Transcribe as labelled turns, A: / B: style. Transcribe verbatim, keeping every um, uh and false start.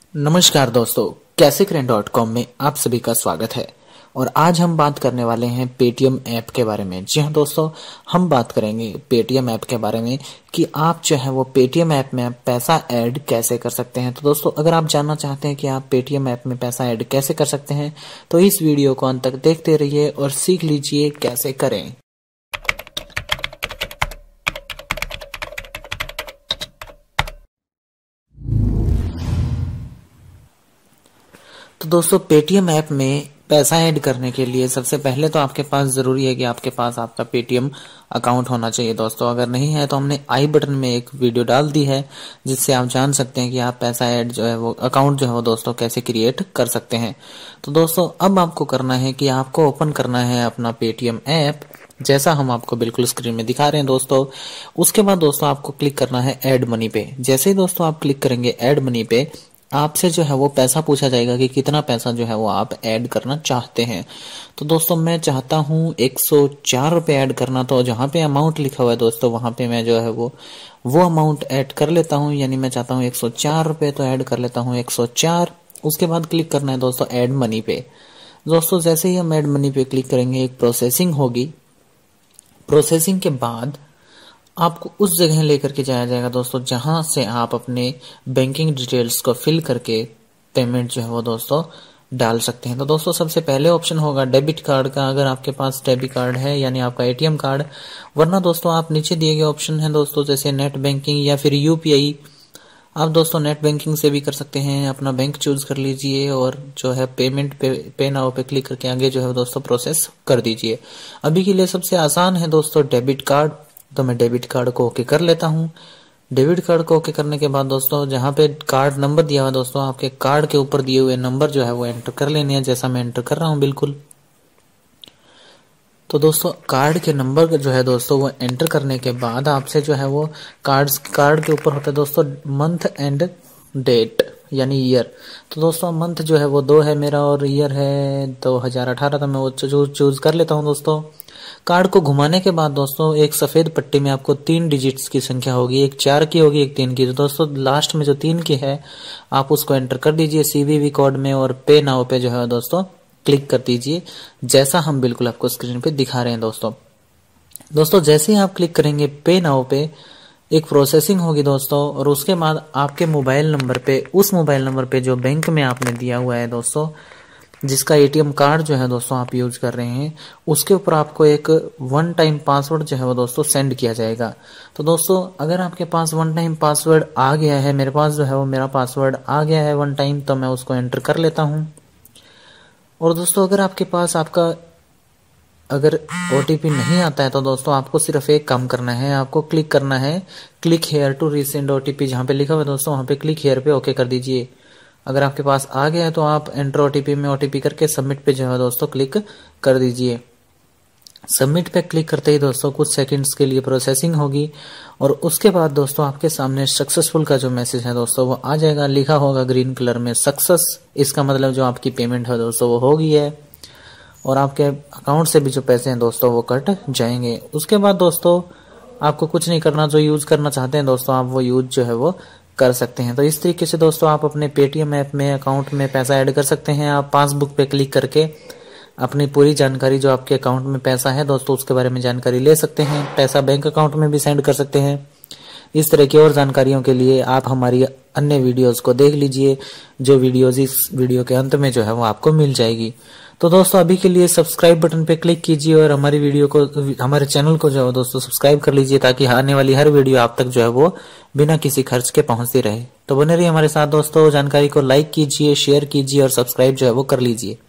A: नमस्कार दोस्तों, कैसे करें डॉट कॉम में आप सभी का स्वागत है। और आज हम बात करने वाले हैं पेटीएम ऐप के बारे में। जी हाँ दोस्तों, हम बात करेंगे पेटीएम ऐप के बारे में कि आप जो है वो पेटीएम ऐप में पैसा ऐड कैसे कर सकते हैं। तो दोस्तों, अगर आप जानना चाहते हैं कि आप पेटीएम ऐप में पैसा ऐड कैसे कर सकते हैं तो इस वीडियो को अंत तक देखते रहिए और सीख लीजिए कैसे करें। तो दोस्तों, पेटीएम ऐप में पैसा ऐड करने के लिए सबसे पहले तो आपके पास जरूरी है कि आपके पास आपका पेटीएम अकाउंट होना चाहिए। दोस्तों, अगर नहीं है तो हमने आई बटन में एक वीडियो डाल दी है जिससे आप जान सकते हैं कि आप पैसा ऐड जो है वो अकाउंट जो है वो दोस्तों कैसे क्रिएट कर सकते हैं। तो दोस्तों, अब आपको करना है कि आपको ओपन करना है अपना पेटीएम ऐप, जैसा हम आपको बिल्कुल स्क्रीन में दिखा रहे हैं दोस्तों। उसके बाद दोस्तों आपको क्लिक करना है ऐड मनी पे। जैसे ही दोस्तों आप क्लिक करेंगे ऐड मनी पे, आपसे जो है वो पैसा पूछा जाएगा कि कितना पैसा जो है वो आप ऐड करना चाहते हैं। तो दोस्तों, मैं चाहता हूँ एक सौ चार रुपए ऐड करना। तो जहां पे अमाउंट लिखा हुआ है दोस्तों वहां पे मैं जो है वो वो अमाउंट ऐड कर लेता हूँ। यानी मैं चाहता हूँ एक सौ चार रुपए, तो ऐड कर लेता हूँ एक सौ चार। उसके बाद क्लिक करना है दोस्तों ऐड मनी पे। दोस्तों, जैसे ही हम ऐड मनी पे क्लिक करेंगे एक प्रोसेसिंग होगी। प्रोसेसिंग के बाद आपको उस जगह लेकर के जाया जाएगा दोस्तों जहां से आप अपने बैंकिंग डिटेल्स को फिल करके पेमेंट जो है वो दोस्तों डाल सकते हैं। तो दोस्तों, सबसे पहले ऑप्शन होगा डेबिट कार्ड का, अगर आपके पास डेबिट कार्ड है यानी आपका एटीएम कार्ड। वरना दोस्तों आप नीचे दिए गए ऑप्शन है दोस्तों जैसे नेट बैंकिंग या फिर यूपीआई। आप दोस्तों नेट बैंकिंग से भी कर सकते हैं, अपना बैंक चूज कर लीजिए और जो है पेमेंट पे पे नाउ पे क्लिक करके आगे जो है दोस्तों प्रोसेस कर दीजिए। अभी के लिए सबसे आसान है दोस्तों डेबिट कार्ड, तो मैं डेबिट कार्ड को ओके कर लेता हूं। डेबिट कार्ड को ओके करने के बाद दोस्तों जहां पे कार्ड नंबर दिया हुआ है दोस्तों, आपके कार्ड के ऊपर दिए हुए नंबर जो है वो एंटर कर लेने हैं, जैसा मैं एंटर कर रहा हूं बिल्कुल। तो दोस्तों, कार्ड के नंबर जो है दोस्तों वो एंटर करने के बाद आपसे जो है वो कार्ड कार्ड के ऊपर होता है दोस्तों मंथ एंड डेट यानी ईयर। तो दोस्तों मंथ जो है वो दो है मेरा और ईयर है दो हजार अठारह। तो मैं वो चूज कर लेता हूं दोस्तों। कार्ड को घुमाने के बाद दोस्तों एक सफेद पट्टी में आपको तीन डिजिट्स की संख्या होगी, एक चार की होगी एक तीन की। तो दोस्तों लास्ट में जो तीन की है आप उसको एंटर कर दीजिए सीवीवी कोड में और पे नाउ पे जो है दोस्तों क्लिक कर दीजिए, जैसा हम बिल्कुल आपको स्क्रीन पे दिखा रहे हैं दोस्तों। दोस्तों, जैसे ही आप क्लिक करेंगे पे नाउ पे एक प्रोसेसिंग होगी दोस्तों, और उसके बाद आपके मोबाइल नंबर पे, उस मोबाइल नंबर पे जो बैंक में आपने दिया हुआ है दोस्तों, जिसका एटीएम कार्ड जो है दोस्तों आप यूज कर रहे हैं, उसके ऊपर आपको एक वन टाइम पासवर्ड जो है वो दोस्तों सेंड किया जाएगा। तो दोस्तों, अगर आपके पास वन टाइम पासवर्ड आ गया है, मेरे पास जो है वो मेरा पासवर्ड आ गया है वन टाइम, तो मैं उसको एंटर कर लेता हूं। और दोस्तों, अगर आपके पास आपका अगर ओटीपी नहीं आता है तो दोस्तों आपको सिर्फ एक काम करना है, आपको क्लिक करना है click here to resend OTP, जहां पे लिखा हुआ है दोस्तों वहां पे क्लिक हेयर पे ओके कर दीजिए। अगर आपके पास आ गया है तो आप एंटर ओटीपी में ओटीपी करके सबमिट पे जो है दोस्तों क्लिक कर दीजिए। सबमिट पे क्लिक करते ही दोस्तों कुछ सेकंड्स के लिए प्रोसेसिंग होगी और उसके बाद दोस्तों आपके सामने सक्सेसफुल का जो मैसेज है दोस्तों वो आ जाएगा। लिखा होगा ग्रीन कलर में सक्सेस, इसका मतलब जो आपकी पेमेंट है दोस्तों वो हो गई है और आपके अकाउंट से भी जो पैसे हैं दोस्तों वो कट जाएंगे। उसके बाद दोस्तों आपको कुछ नहीं करना, जो यूज करना चाहते हैं दोस्तों आप वो यूज जो है वो कर सकते हैं। तो इस तरीके से दोस्तों आप अपने पेटीएम ऐप में अकाउंट में पैसा ऐड कर सकते हैं। आप पासबुक पे क्लिक करके अपनी पूरी जानकारी जो आपके अकाउंट में पैसा है दोस्तों उसके बारे में जानकारी ले सकते हैं। पैसा बैंक अकाउंट में भी सेंड कर सकते हैं। इस तरह की और जानकारियों के लिए आप हमारी अन्य वीडियोस को देख लीजिए, जो वीडियोस इस वीडियो के अंत में जो है वो आपको मिल जाएगी। तो दोस्तों अभी के लिए सब्सक्राइब बटन पे क्लिक कीजिए और हमारी वीडियो को, हमारे चैनल को जो है दोस्तों सब्सक्राइब कर लीजिए, ताकि आने वाली हर वीडियो आप तक जो है वो बिना किसी खर्च के पहुंचती रहे। तो बने रहिए हमारे साथ दोस्तों। जानकारी को लाइक कीजिए, शेयर कीजिए और सब्सक्राइब जो है वो कर लीजिए।